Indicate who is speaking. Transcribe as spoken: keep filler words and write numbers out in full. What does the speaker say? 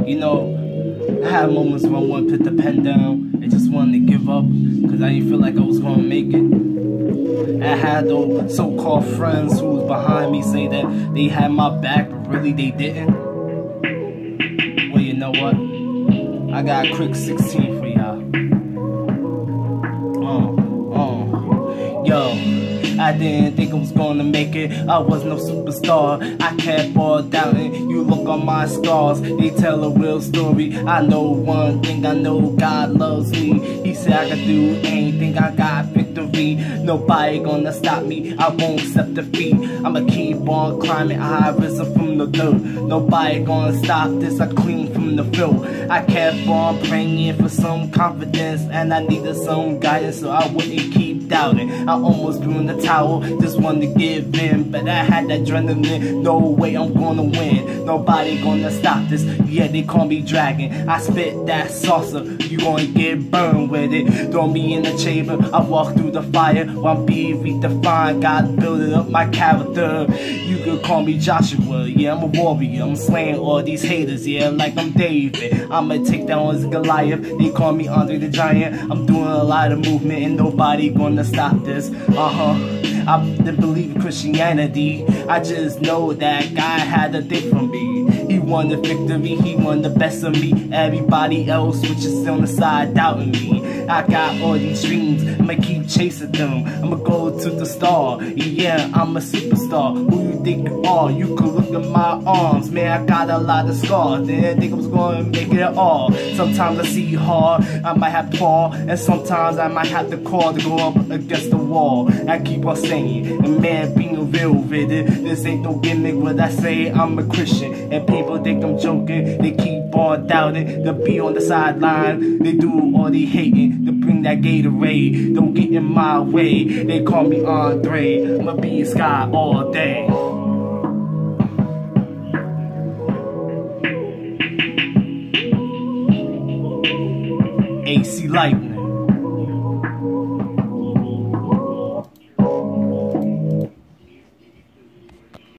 Speaker 1: You know, I had moments when I wanted to put the pen down and just wanted to give up because I didn't feel like I was going to make it. I had those so-called friends who was behind me say that they had my back, but really they didn't. Well, you know what? I got a quick sixteen for y'all. Uh, uh, yo. I didn't think I was gonna make it. I was no superstar. I kept on doubting. You look on my scars, they tell a real story. I know one thing, I know God loves me. He said I can do anything, I got victory. Nobody gonna stop me, I won't accept defeat. I'ma keep on climbing, I risen from the dirt. Nobody gonna stop this, I clean from the filth. I kept on praying for some confidence, and I needed some guidance so I wouldn't keep doubting. I almost threw in the towel, just wanted to give in, but I had that adrenaline. No way I'm gonna win, nobody gonna stop this. Yeah, they call me dragon, I spit that saucer, you gonna get burned with it. Throw me in the chamber, I walk through the fire while I'm being redefined. God building up my character. You could call me Joshua, yeah, I'm a warrior. I'm slaying all these haters, yeah, like I'm David. I'ma take down Goliath, they call me Andre the Giant. I'm doing a lot of movement and nobody gonna stop this. Uh-huh. I didn't believe in Christianity, I just know that God had a thing for me. He won the victory, he won the best of me. Everybody else which is on the side doubting me. I got all these dreams, I'ma keep chasing them. I'ma go to the star, yeah, I'm a superstar. Who you think you are? You could look at my arms, man, I got a lot of scars. Didn't think I was gonna make it at all. Sometimes I see hard, I might have to fall, and sometimes I might have to crawl to go up against the wall. I keep on saying, and man, being real with it, this ain't no gimmick. What I say, I'm a Christian, and people think I'm joking. They keep on doubting, they'll be on the sideline. They do all they hating, to bring that Gatorade. Don't get in my way, they call me Andre. I'ma be in sky all day. A C Lightnin.